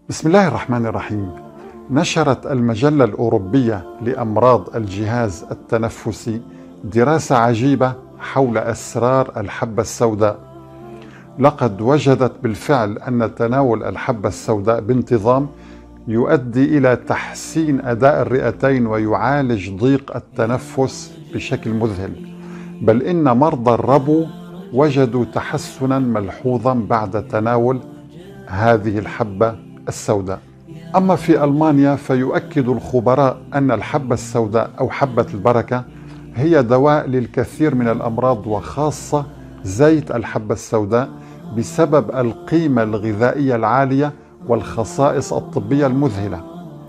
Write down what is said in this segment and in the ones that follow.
بسم الله الرحمن الرحيم. نشرت المجلة الأوروبية لأمراض الجهاز التنفسي دراسة عجيبة حول أسرار الحبة السوداء. لقد وجدت بالفعل أن تناول الحبة السوداء بانتظام يؤدي إلى تحسين أداء الرئتين ويعالج ضيق التنفس بشكل مذهل، بل إن مرضى الربو وجدوا تحسنا ملحوظا بعد تناول هذه الحبة السوداء. أما في ألمانيا فيؤكد الخبراء أن الحبة السوداء أو حبة البركة هي دواء للكثير من الأمراض، وخاصة زيت الحبة السوداء بسبب القيمة الغذائية العالية والخصائص الطبية المذهلة،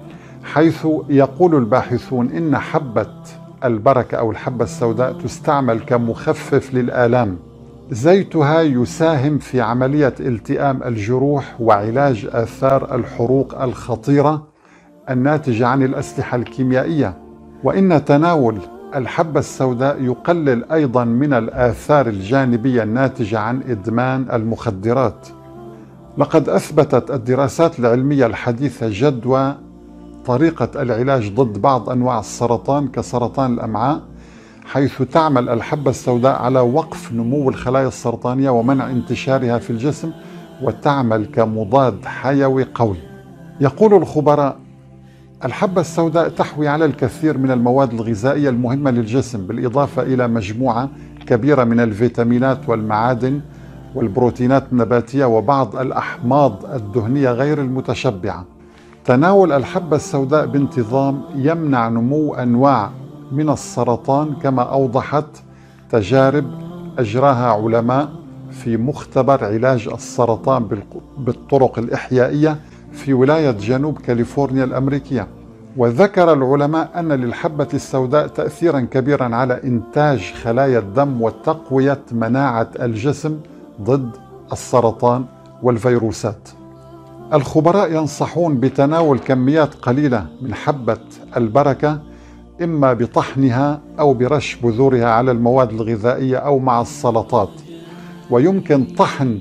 حيث يقول الباحثون إن حبة البركة أو الحبة السوداء تستعمل كمخفف للآلام. زيتها يساهم في عملية التئام الجروح وعلاج آثار الحروق الخطيرة الناتجة عن الأسلحة الكيميائية، وإن تناول الحبة السوداء يقلل أيضا من الآثار الجانبية الناتجة عن إدمان المخدرات. لقد أثبتت الدراسات العلمية الحديثة جدوى طريقة العلاج ضد بعض أنواع السرطان كسرطان الأمعاء، حيث تعمل الحبة السوداء على وقف نمو الخلايا السرطانية ومنع انتشارها في الجسم، وتعمل كمضاد حيوي قوي. يقول الخبراء الحبة السوداء تحوي على الكثير من المواد الغذائية المهمة للجسم، بالإضافة إلى مجموعة كبيرة من الفيتامينات والمعادن والبروتينات النباتية وبعض الأحماض الدهنية غير المتشبعة. تناول الحبة السوداء بانتظام يمنع نمو أنواع من السرطان، كما أوضحت تجارب أجراها علماء في مختبر علاج السرطان بالطرق الإحيائية في ولاية جنوب كاليفورنيا الأمريكية. وذكر العلماء أن للحبة السوداء تأثيرا كبيرا على إنتاج خلايا الدم وتقوية مناعة الجسم ضد السرطان والفيروسات. الخبراء ينصحون بتناول كميات قليلة من حبة البركة، إما بطحنها أو برش بذورها على المواد الغذائية أو مع السلطات، ويمكن طحن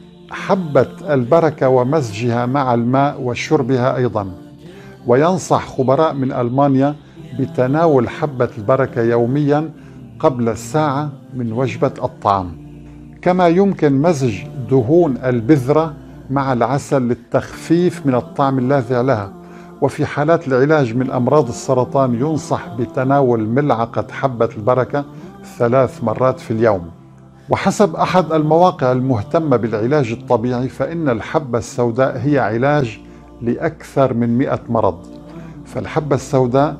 حبة البركة ومزجها مع الماء وشربها أيضا. وينصح خبراء من ألمانيا بتناول حبة البركة يوميا قبل ساعة من وجبة الطعام. كما يمكن مزج دهون البذرة مع العسل للتخفيف من الطعم اللاذع لها. وفي حالات العلاج من أمراض السرطان ينصح بتناول ملعقة حبة البركة 3 مرات في اليوم. وحسب أحد المواقع المهتمة بالعلاج الطبيعي فإن الحبة السوداء هي علاج لأكثر من 100 مرض. فالحبة السوداء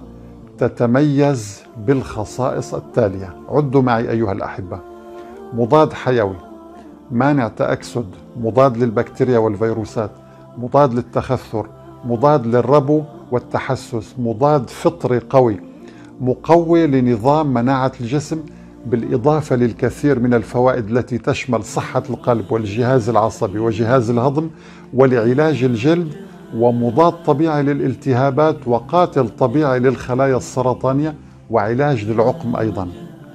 تتميز بالخصائص التالية، عدوا معي أيها الأحبة: مضاد حيوي، مانع تأكسد، مضاد للبكتيريا والفيروسات، مضاد للتخثر، مضاد للربو والتحسس، مضاد فطري قوي، مقوي لنظام مناعة الجسم، بالإضافة للكثير من الفوائد التي تشمل صحة القلب والجهاز العصبي وجهاز الهضم ولعلاج الجلد، ومضاد طبيعي للالتهابات، وقاتل طبيعي للخلايا السرطانية، وعلاج للعقم أيضا.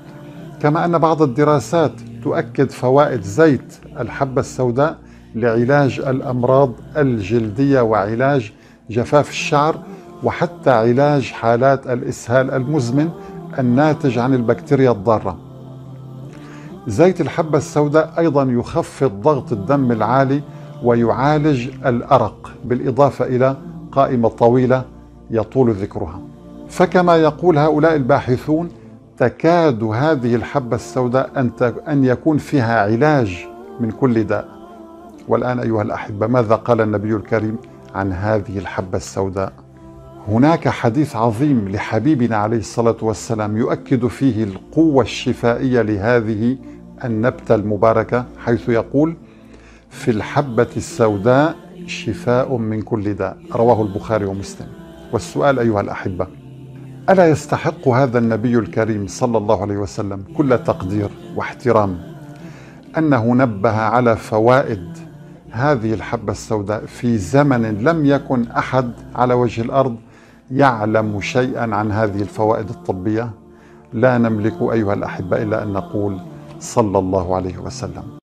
كما أن بعض الدراسات تؤكد فوائد زيت الحبة السوداء لعلاج الأمراض الجلدية وعلاج جفاف الشعر، وحتى علاج حالات الإسهال المزمن الناتج عن البكتيريا الضارة. زيت الحبة السوداء أيضا يخفض ضغط الدم العالي ويعالج الأرق، بالإضافة إلى قائمة طويلة يطول ذكرها. فكما يقول هؤلاء الباحثون تكاد هذه الحبة السوداء أن يكون فيها علاج من كل داء. والآن أيها الأحبة، ماذا قال النبي الكريم عن هذه الحبة السوداء؟ هناك حديث عظيم لحبيبنا عليه الصلاة والسلام يؤكد فيه القوة الشفائية لهذه النبتة المباركة، حيث يقول: في الحبة السوداء شفاء من كل داء، رواه البخاري ومسلم. والسؤال أيها الأحبة، ألا يستحق هذا النبي الكريم صلى الله عليه وسلم كل تقدير واحترام أنه نبه على فوائد هذه الحبة السوداء في زمن لم يكن أحد على وجه الأرض يعلم شيئا عن هذه الفوائد الطبية؟ لا نملك أيها الأحبة إلا أن نقول صلى الله عليه وسلم.